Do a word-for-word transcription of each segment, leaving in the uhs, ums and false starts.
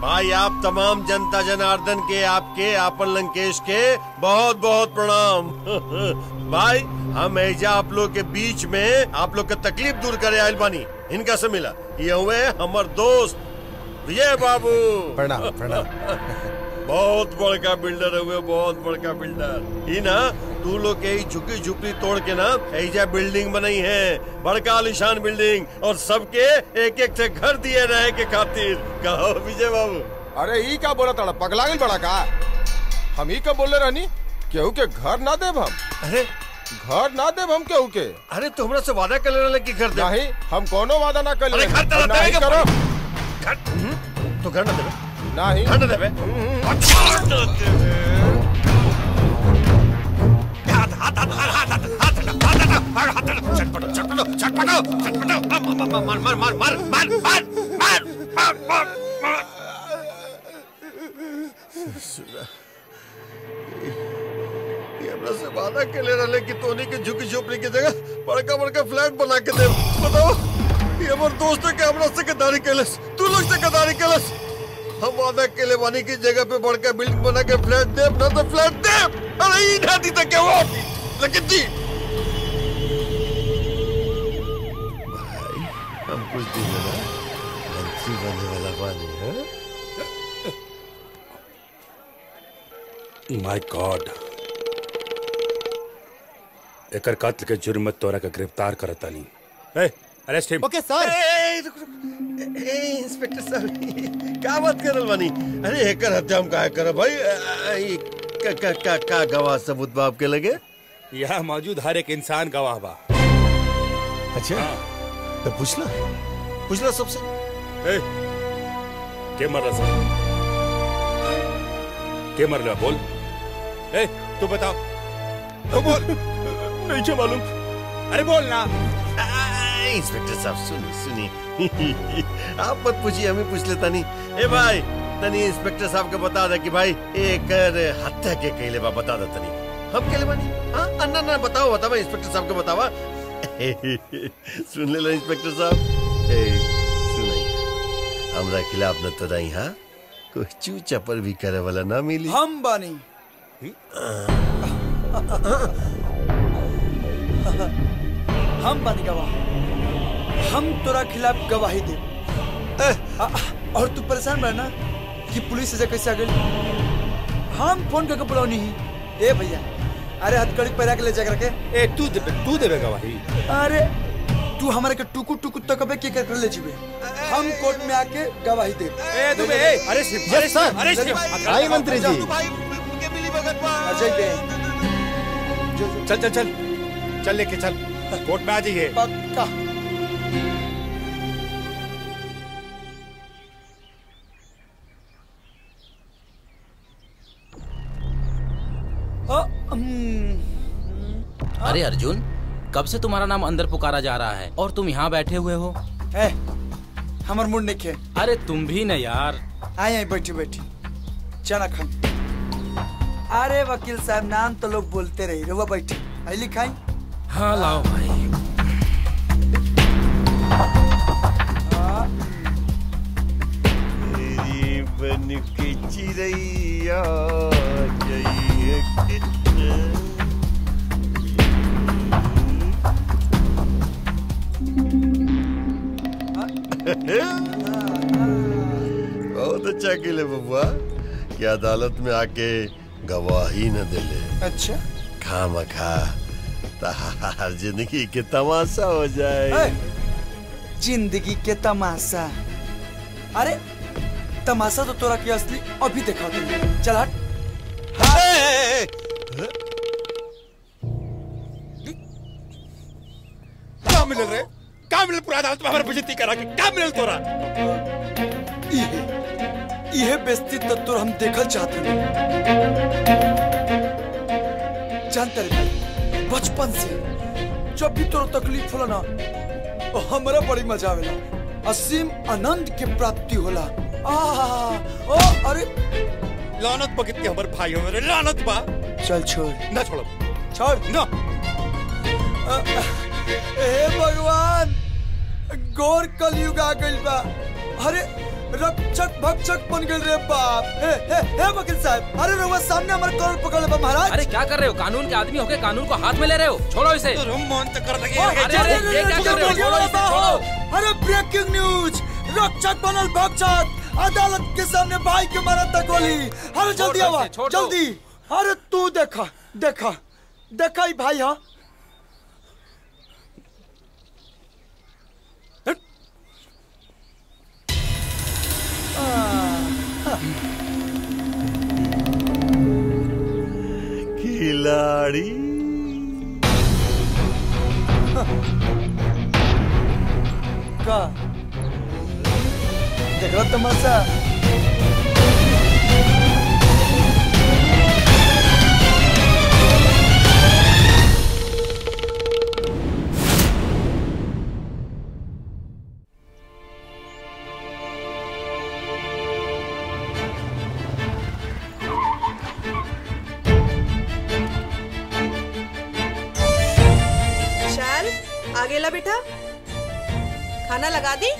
भाई आप तमाम जनता जनार्दन के, आपके आपन लंकेश के बहुत बहुत प्रणाम। भाई हम ऐजा आप लोग के बीच में आप लोग का तकलीफ दूर करे आयल बानी। इनका से मिला ये हुए हमार दोस्त विजय बाबू। प्रणाम प्रणाम। बहुत बड़का बिल्डर हुए, बहुत बड़का बिल्डर। ही ना तू लोग के झुकी झुपड़ी तोड़ के ना ऐजा बिल्डिंग बनाई है, बड़का आलिशान बिल्डिंग, और सबके एक एक से घर दिए रहे के खातिर। कहो विजय बाबू। अरे ई का बोला तड़ा पगला गइल बड़ा का? हम ही का बोले रहनी केहू के घर ना देब हम। अरे घर ना देब हम केहू के। अरे तू हमरा से वादा कर लेना कि घर दे। नहीं हम कोनो वादा ना कर ले। घर तो नहीं करो। घर तो घर ना देबे। नहीं घर ना देबे। हाथ हाथ हाथ हाथ हाथ हाथ चटपटो चटपटो चटपटो चटपटो मार मार मार मार मार मार मार मार मार। ये हमरा से वादा के ले रहे कि तोनी के झुकी झोपड़ी की जगह बड़का बड़का फ्लैट बना के दे। बताओ ये हमारे दोस्त के हमरा से गद्दारी केलस, तू लोग से गद्दारी केलस। हम वादा के ले वानी की जगह पे बड़का बिल्डिंग बना के फ्लैट दे ना तो फ्लैट दे। अरे ये ना दी तो क्या हुआ? लेकिन दी भाई हम कुछ दिन में मंत्री बनने वाला बानी है। माय गॉड, एकर कातिल के जुर्म में तोरा का गिरफ्तार करता नहीं। ए, अरेस्ट हिम। ओके सर। ए इंस्पेक्टर साहब क्या बात कर रहे बानी? अरे एकर हत्या हम काहे करब भाई? का का का का गवाह सबूत बाप के लगे? यहाँ मौजूद हर एक इंसान गवाह बा। अच्छा तो पूछना पूछना सबसे। ए, के मर रहा सब? के मर रहा बोल। ए, तू बताओ। तो बोल। नहीं क्या मालूम। अरे बोल ना। इंस्पेक्टर साहब सुनी सुनी आप मत पूछिए, हम ही पूछ लेता नहीं। ए भाई तनी इंस्पेक्टर साहब के बता दे कि भाई एक हत्या के कहले बा, बता दे तनी। हम कहले बानी? हाँ अन्ना ना बताओ बताओ इंस्पेक्टर साहब के बतावा। सुन ले लो इंस्पेक्टर साहब। सुनाई हमरा खिलाफ न तो रही। हाँ कुछ चूचा पर भी करे वाला ना मिली। हम बानी हम बानी गवाह। हम तोरा खिलाफ गवाही दे। और तू परेशान बना कि पुलिस से कैसे आ गई? हम फोन करके बुलाओ नहीं। ए भैया अरे हथकड़ी पैरा के ले जा करके। ए तू दे तू देवे गवाही। अरे तू हमारे के टुकु टुकु तकबे के कर ले जीवे। हम कोर्ट में आके गवाही दे। ए दुबे ए अरे सिर्फ अरे सर अरे सिर्फ आई मंत्री जी। भाई उनके मिली भगत बा। अजय बे चल चल चल चल लेके चल कोर्ट में आ जाइए। पक्का। अरे अर्जुन कब से तुम्हारा नाम अंदर पुकारा जा रहा है और तुम यहाँ बैठे हुए हो? ए, हमर मुंड नहीं खे। अरे तुम भी न यार। आए आए बैठी बैठी चना खाई। अरे वकील साहब नाम तो लोग बोलते रही। रुआ बैठी आई लिखाई। हाँ लाओ भाई। तेरी बन के चिड़ैया जाइए बहुत अच्छा खेले बबुआ कि अदालत में आके गवाही न दिले। अच्छा खाम खा तार जिंदगी के तमाशा हो जाए। जिंदगी के तमाशा? अरे तमाशा तो तोरा की असली अभी देखा तुम। चल हट। क्या मिल रहे? क्या मिल पूरा अदालत में हमारे बेइज्जती करा के क्या मिल तोरा? ये ये बेइज्जती तो तोर हम देखल चाहते हैं। जानते रहे बचपन से जब भी तोरा तकलीफ होला ना हमारा बड़ी मजा आवेला। असीम आनंद के प्राप्ति होला। आ ओ अरे लानत बा कितने हमारे भाई हो मेरे लानत बा। चल छोड़ ना छोड़ो छोड़ ना। हे भगवान घोर कलयुग आ गइल बा। अरे रक्षक भक्षक बन गए रे बाप। हे हे हे वकील साहब, अरे रउआ सामने हमारे करोड़ पकड़ ले महाराज। अरे क्या कर रहे हो? कानून के आदमी होके कानून को हाथ में ले रहे हो? छोड़ो इसे। अरे अरे ये क्या कर रहे हो? छोड़ो इसे, छोड़ो। अरे ब्रेकिंग न्यूज, रक्षक बनल भक्षक, अदालत के सामने भाई के मारा तक गोली। अरे जल्दी आवा, जल्दी। अरे तू देखा देखा देखा ही भाई। हाँ खिलाड़ी का देख रहा तमाशा। आगे ला बेटा, खाना लगा दी।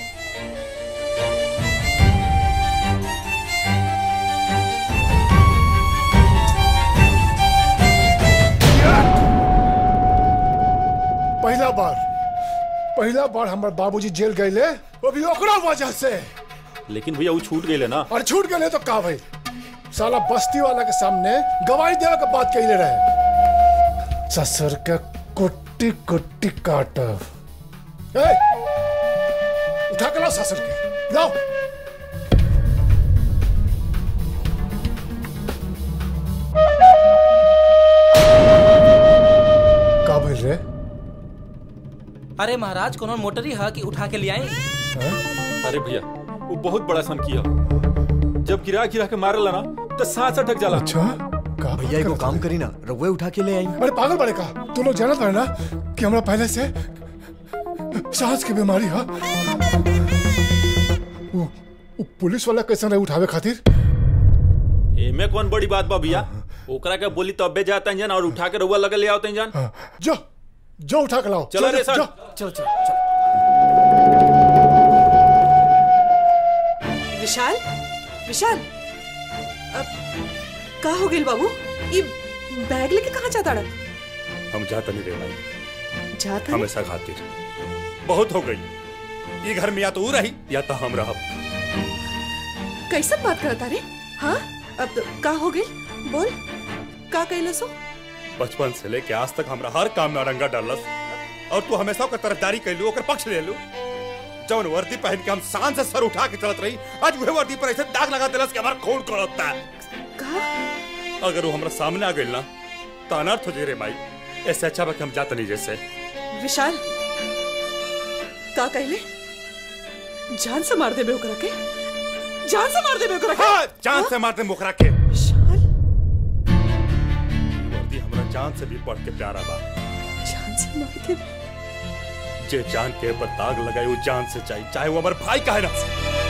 पहला बार पहला बार हमारे बाबूजी जेल गए ले, वो भी ओकरा वजह से। लेकिन भैया वो छूट गए ना। और छूट गए तो का भाई, साला बस्ती वाला के सामने गवाही देवे के बात कहले रहे। ससुर के कुट्टी कुट्टी काट। ए, उठा के लाओ ससुर के, लाओ। का बोल रहे? अरे महाराज कोनो मोटरी हा कि उठा के ले आए? अरे भैया वो बहुत बड़ा सन किया, जब गिरा गिरा के मारला ना तो सांस अटक जाला। अच्छा भैया को काम करी ना, रउए उठा के ले आई। अरे पागल बड़े का, तू लोग जानत है ना कि हमरा पहले से सांस की बीमारी है। वो, वो पुलिस वाला कैसे रहे उठावे खातिर? एमे कौन बड़ी बात बा भैया, ओकरा के बोली तबे जाता इंजन और उठा के रउआ लगे ले आवते इंजन। हाँ, जो जो उठा के लाओ। चलो रे सर, चलो चलो चलो। विशाल विशाल अब का हो गेल बाबू? ये बैग लेके कहाँ जाता रहा? हम जाता नहीं रे भाई, जाता हमेशा खातिर बहुत हो गई। ये घर में या तो वो रही या तो हम रह। कैसन बात करता रे? हाँ अब तो का हो गेल? बोल का कहले सो? बचपन से लेके आज तक हमरा हर काम में रंगा डालस और तू हमेशा ओकर तरफदारी कैलू, ओकर पक्ष ले लू। जौन वर्दी पहन के हम शान से सर उठा के चलत रही, आज वह वर्दी पर ऐसे दाग लगा देलस कि हमारा खून खौलता है। का? अगर वो हमरा सामने आ गइल ना तो अनर्थ हो जाए रे माई। ऐसे अच्छा बा कि हम जाते नहीं जैसे। विशाल का कहले? जान से मार दे बे ओकरा के, जान से मार दे बे ओकरा के। हाँ, जान से मार दे ओकरा के। विशाल वर्दी हमरा जान से भी बढ़ के प्यारा बा। जान से मार दे। जे जान के ऊपर दाग लगाए वो जान से चाहिए, चाहे वो हमारे भाई का है ना।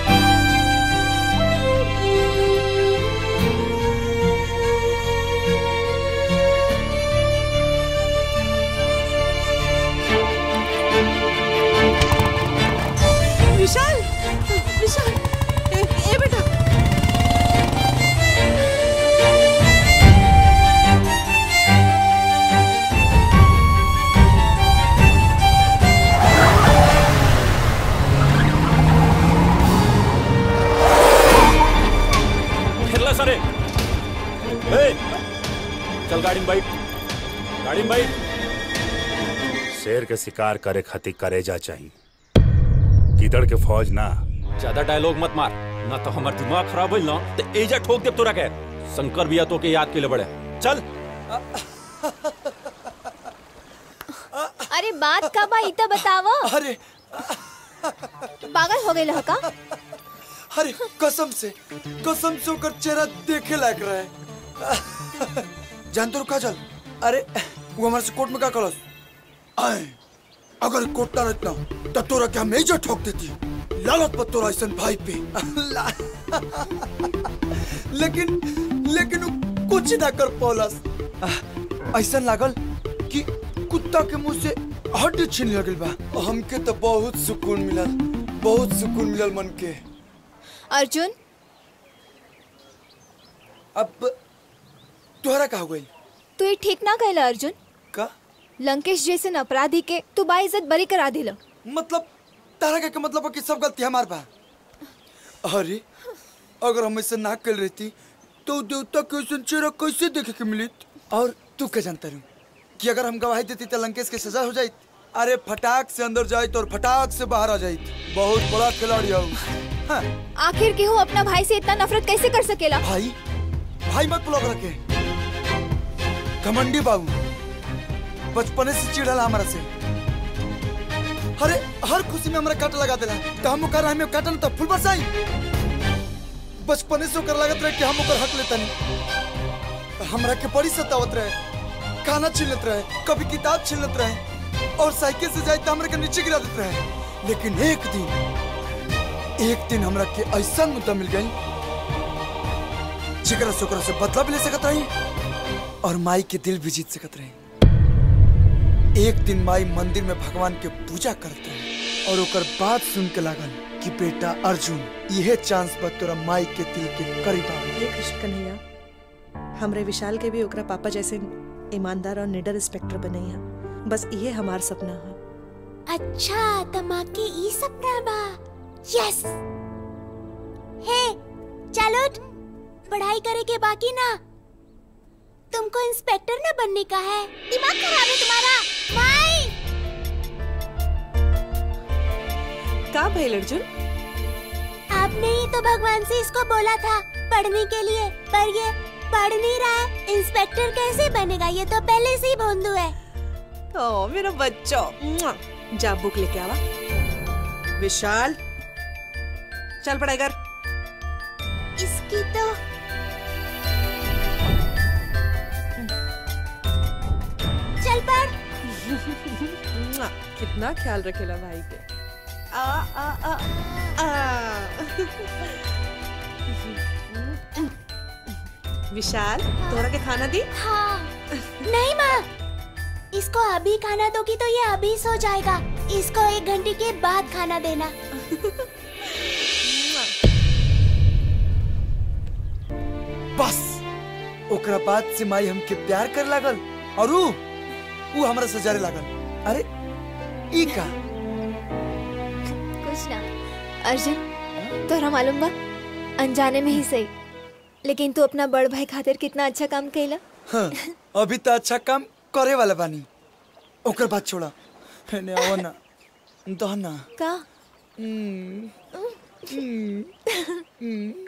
विशाल विशाल ए, ए बेटा खेला सरे। ए, चल गाड़ी में बैठ, गाड़ी में बैठ। शेर के शिकार करे खातिर करेजा चाहिए, गिदड़ के फौज ना। ज्यादा डायलॉग मत मार, ना तो हमार दिमाग खराब होइल ना तो एजा ठोक देब तोरा के। शंकर भैया तो के याद के लिए बड़े। चल। अरे बात का बा इता बतावा। अरे पागल हो गए लहका? अरे कसम से कसम से ओकर चेहरा देखे लायक रहे। जान तो काजल, अरे वो हमारे से कोर्ट में का कलस आए। अगर कोर्ट ना रहता तो तोरा क्या मेजर ठोक देती। लालत पर तोरा ऐसा भाई पे। लेकिन लेकिन वो कुछ ना कर पौलस। ऐसा लागल कि कुत्ता के मुंह से हड्डी छीन लगल बा। हमके तो बहुत सुकून मिलल, बहुत सुकून मिलल मन के। अर्जुन अब तुहरा का हो गई? तू ये ठीक ना कहला अर्जुन। का लंकेश जैसे अपराधी के तू बाइज्जत बरी करा दिला। मतलब तारा का मतलब कि सब गलती हमार बा। अरे अगर हम ऐसे ना कर रहती तो देवता के चेहरा कैसे देखे के मिली? और तू क्या जानता रू कि अगर हम गवाही देती तो लंकेश की सजा हो जाती? अरे फटाक से अंदर जाए और फटाक से बाहर आ जाती। बहुत बड़ा खिलाड़ी हो। हाँ। आखिर केहू अपना भाई से इतना नफरत कैसे कर सकेला? भाई भाई मत ब्लॉक रखे। घमंडी बाबू बचपने से चिढ़ला हमारा से। अरे हर खुशी में हमारा काट लगा देला तो हम ओकर हमें काटन तो फुल बरसाई। बचपने से ओकर लागत रहे कि हम ओकर हक लेता नहीं। हमरा के बड़ी सतावत रहे, खाना छीनत रहे, कभी किताब छीनत रहे और साइकिल से जाए तो हमरा के नीचे गिरा देते रहे। लेकिन एक दिन एक दिन हमरा के ऐसा मुद्दा मिल गई जिकरा से ओकरा से बदला भी ले सकत रही और माई के दिल भी जीत सकत रही। एक दिन माई मंदिर में भगवान के पूजा करते हैं और ओकर बात सुन के लागल कि बेटा अर्जुन यह चांस पर तोरा माई के दिल के करीब आ। ये कृष्ण कन्हैया, हमरे विशाल के भी ओकरा पापा जैसे ईमानदार और निडर इंस्पेक्टर बनैया। बस ये हमार सपना है। अच्छा तमा के ई सपना बा। यस। हे चलो पढ़ाई करे के बाकी ना। तुमको इंस्पेक्टर ना बनने का है? दिमाग खराब है तुम्हारा। माई का भइल अर्जुन? आपने ही तो भगवान से इसको बोला था पढ़ने के लिए, पर ये पढ़ नहीं रहा है। इंस्पेक्टर कैसे बनेगा? ये तो पहले से ही भोंदू है। ओ मेरा बच्चा, जा बुक लेके आवा। विशाल चल पढ़ाई कर। इसकी तो चल पढ़। कितना ख्याल रखेला भाई के। आ आ आ आ विशाल तोरा के खाना दी? हाँ। नहीं माँ, इसको अभी खाना दोगी तो ये अभी सो जाएगा। इसको एक घंटे के बाद खाना देना। बस ओकरा बाद से माई हमके प्यार कर लागल और ऊ ऊ हमरा से जरे लागल। अरे ई का कुछ ना अर्जुन, तोरा मालूम बा अनजाने में ही सही, लेकिन तू अपना बड़ भाई खातिर कितना अच्छा काम कैला। हाँ, अभी तो अच्छा काम करे वाला बानी। ओकर बात छोड़ा, ने आओ ना दो ना का। हम्म, हम्म, हम्म।